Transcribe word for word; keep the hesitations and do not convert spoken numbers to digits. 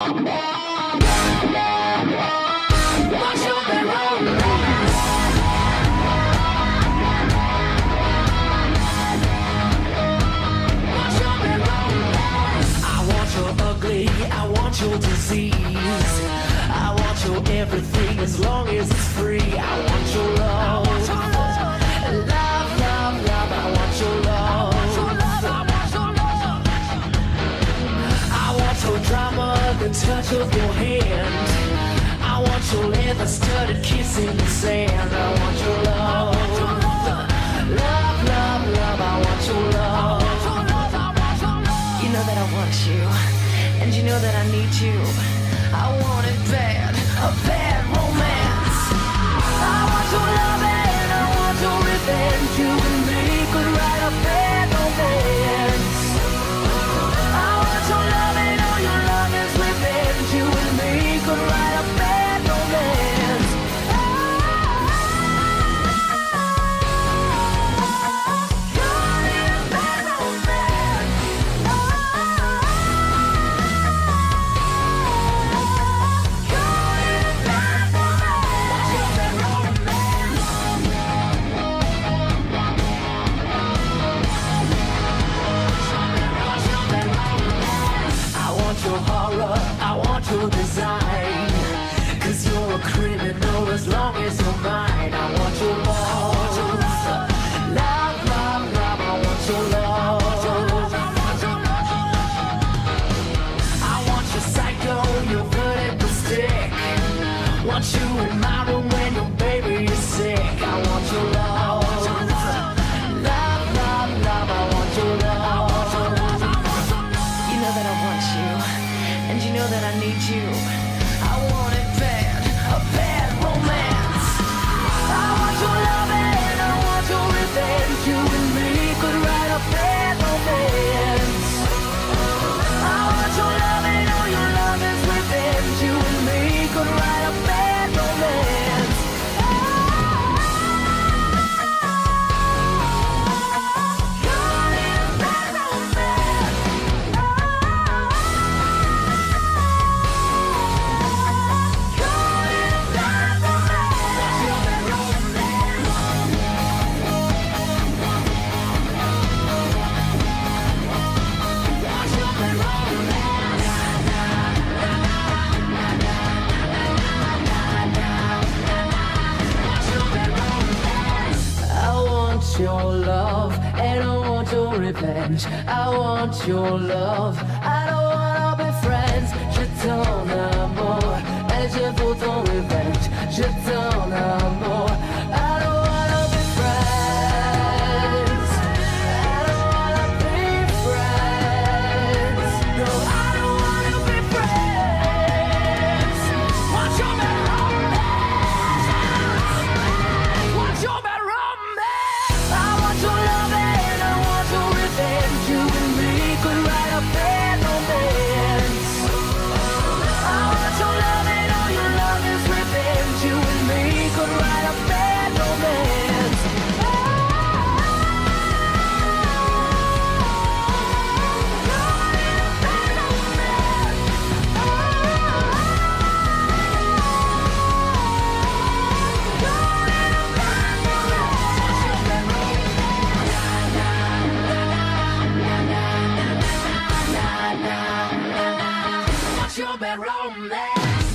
Your disease, I want your everything as long as it's free. I want your love, love, love, love. I want your love, I want your drama, the touch of your hand. I want your leather-studded kiss in the sand. I want your love, love, love, love. I want your love. You know that I want you. And you know that I need you. I want it bad, a bad romance. I want your love and I want your revenge. You and me could write a bad romance. I want your love and all your love is revenge. You and me could write a bad romance. Your design, cause you're a criminal as long as you're mine. I want your love, love, love, love. I want your love. I want your psycho, your vertical stick. Want you in my room when your baby is sick. I want your love, love, love, love. I want your love. You know that I want you. And you know that I need you. I want it bad, a bad romance. I want your love and I want your revenge. You and me could write a bad romance. I want your love and all your love is revenge. You and me could write a bad romance. Your love and I want your revenge. I want your love. I don't wanna be friends. Je t'en amour et je veux ton revenge. Je t'en amour. I don't wanna be friends. I don't wanna be friends. No, I don't wanna be friends. Want your bad romance. Want your bad romance. I want your love and I want your revenge. You and me could write a bad romance. I want your love and all your love is revenge. You and me could write a bad romance. Your bad romance.